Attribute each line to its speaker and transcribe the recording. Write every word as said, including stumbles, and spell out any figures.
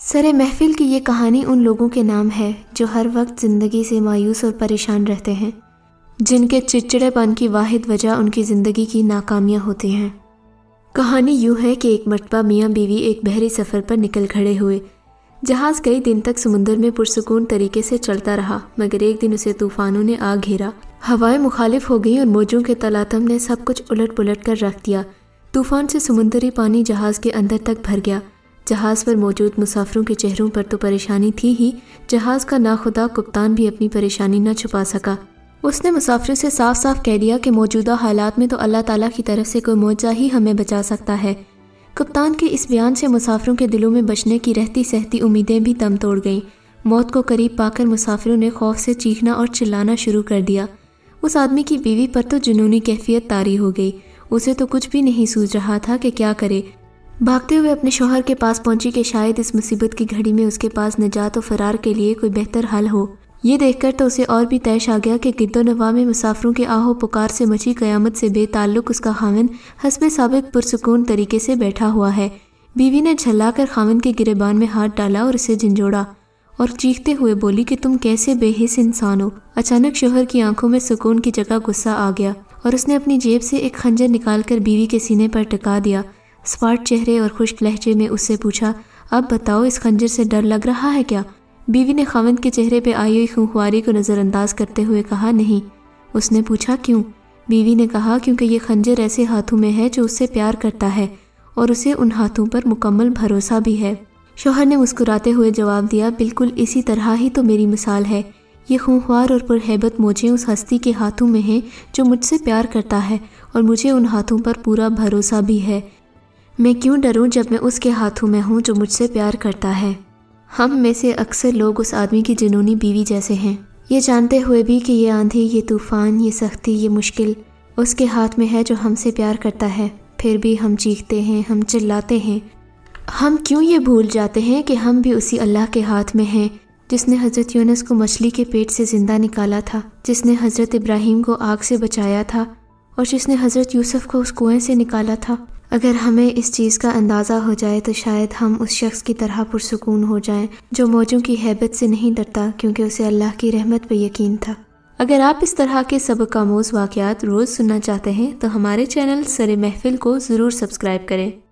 Speaker 1: سر محفل کی یہ کہانی ان لوگوں کے نام ہے جو ہر وقت زندگی سے مایوس اور پریشان رہتے ہیں، جن کے چڑچڑے پن کی واحد وجہ ان کی زندگی کی ناکامیاں ہوتی ہیں۔ کہانی یوں ہے کہ ایک مرتبہ میاں بیوی ایک بحری سفر پر نکل کھڑے ہوئے۔ جہاز کئی دن تک سمندر میں پرسکون طریقے سے چلتا رہا، مگر ایک دن اسے طوفانوں نے آ گھیرا۔ ہوائیں مخالف ہو گئیں اور موجوں کے تلاطم نے سب کچھ الٹ پلٹ کر رکھ دیا۔ طوفان سے سمندری پانی جہاز کے اندر تک بھر گیا۔ جہاز پر موجود مسافروں کے چہروں پر تو پریشانی تھی ہی، جہاز کا ناخدا کپتان بھی اپنی پریشانی نہ چھپا سکا۔ اس نے مسافروں سے صاف صاف کہہ دیا کہ موجودہ حالات میں تو اللہ تعالیٰ کی طرف سے کوئی معجزہ ہی ہمیں بچا سکتا ہے۔ کپتان کے اس بیان سے مسافروں کے دلوں میں بچنے کی رہتی سہتی امیدیں بھی دم توڑ گئیں۔ موت کو قریب پا کر مسافروں نے خوف سے چیخنا اور چلانا شروع کر دیا۔ اس آدمی کی بیوی پر تو جنونی کیفیت طاری ہو گئی۔ اسے تو کچھ بھی نہیں سوچ رہا تھا کہ کیا کرے۔ بھاگتے ہوئے اپنے شوہر کے پاس پہنچی کہ شاید اس مصیبت کی گھڑی میں اس کے پاس نجات و فرار کے لیے کوئی بہتر حل ہو۔ یہ دیکھ کر تو اسے اور بھی طیش آ گیا کہ گرد و نواح میں مسافروں کے آہ و پکار سے مچی قیامت سے بے تعلق اس کا خاوند حسب سابق پرسکون طریقے سے بیٹھا ہوا ہے۔ بیوی نے جھلا کر خاوند کے گریبان میں ہاتھ ڈالا اور اسے جھنجھوڑا اور چیختے ہوئے بولی کہ تم کیسے بے حس انسان ہو۔ اچانک شوہر کی آنکھوں میں سکون کی جگہ غصہ آ گیا اور اس نے اپنی جیب سے ایک خنجر نکال کر بیوی کے سینے پر ٹکا دیا۔ سپاٹ چہرے اور خشک لہجے میں اس سے پوچھا، اب بتاؤ اس خنجر سے ڈر لگ رہا ہے کیا؟ بیوی نے خاوند کے چہرے پہ آئی ہوئی خونخواری کو نظر انداز کرتے ہوئے کہا، نہیں۔ اس نے پوچھا، کیوں؟ بیوی نے کہا، کیونکہ یہ خنجر ایسے ہاتھوں میں ہے جو اس سے پیار کرتا ہے اور اسے ان ہاتھوں پر مکمل بھروسہ بھی ہے۔ شوہر نے مسکراتے ہوئے جواب دیا، بالکل اسی طرح ہی تو میری مثال ہے۔ یہ خونخوار اور پرہیبت موجیں اس ہستی کے ہاتھوں میں ہیں جو مجھ سے پیار کرتا ہے اور مجھے ان ہاتھوں پر پورا بھروسہ بھی ہے۔ میں کیوں ڈروں جب میں اس کے ہاتھوں میں ہوں جو مجھ سے پیار کرتا ہے؟ ہم میں سے اکثر لوگ اس آدمی کی جنونی بیوی جیسے ہیں، یہ جانتے ہوئے بھی کہ یہ آندھی، یہ طوفان، یہ سختی، یہ مشکل اس کے ہاتھ میں ہے جو ہم سے پیار کرتا ہے، پھر بھی ہم چیختے ہیں، ہم چلاتے ہیں۔ ہم کیوں یہ بھول جاتے ہیں کہ ہم بھی اسی اللہ کے ہاتھ میں ہیں جس نے حضرت یونس کو مچھلی کے پیٹ سے زندہ نکالا تھا، جس نے حضرت ابراہیم کو آگ سے بچایا تھا اور جس نے حضرت یوسف کو اس کنویں سے نکالا تھا۔ اگر ہمیں اس چیز کا اندازہ ہو جائے تو شاید ہم اس شخص کی طرح پرسکون ہو جائیں جو موجوں کی ہیبت سے نہیں ڈرتا کیونکہ اسے اللہ کی رحمت پہ یقین تھا۔ اگر آپ اس طرح کے سبق آموز واقعات روز سننا چاہتے ہیں تو ہمارے چینل سر محفل کو ضرور سبسکرائب کریں۔